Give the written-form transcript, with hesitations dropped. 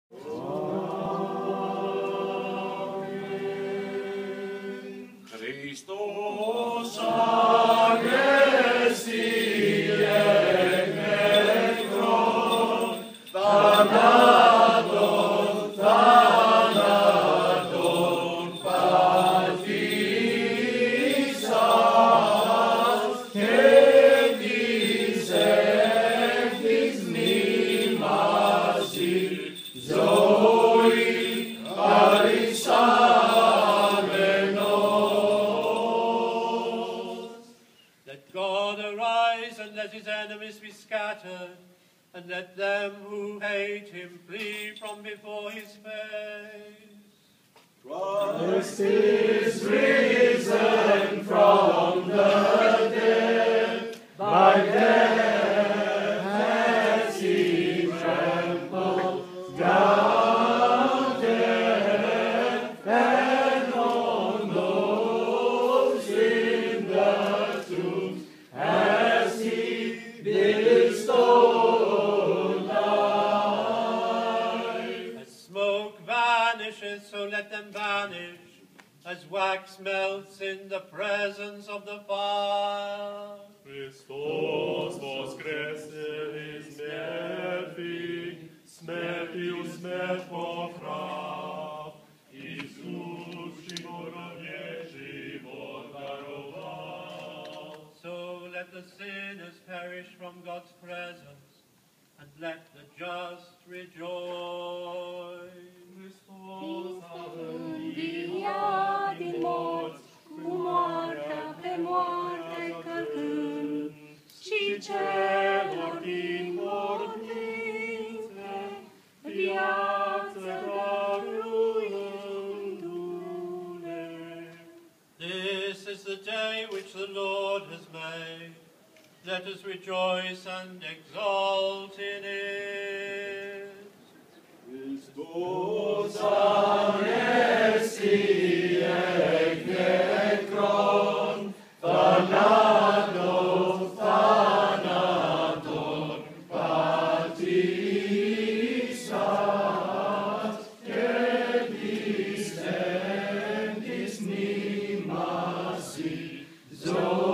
Christos anesti et necron, thanaton, thanaton patisas, etis ectis mimasi, Zoe arisamenos. Let God arise and let his enemies be scattered, and let them who hate him flee from before his face. Christ is risen from the dead, by death has he trampled down death, and on those in the tombs has he bestowed life. As smoke vanishes, so let them vanish, as wax melts in the presence of the fire. Christos voskreser is merfi, smertius merpofra, Iisus živorodne život daroval. So let the sinners perish from God's presence, and let the just rejoice. Christos Via din morți, cu moartea pe moarte călcând, și celor din morminte viață dăruindu-le. This is the day which the Lord has made. Let us rejoice and exult in it. Christos anesti et necron, thanaton, thanaton patisas, etis ectis mimasi, Zoe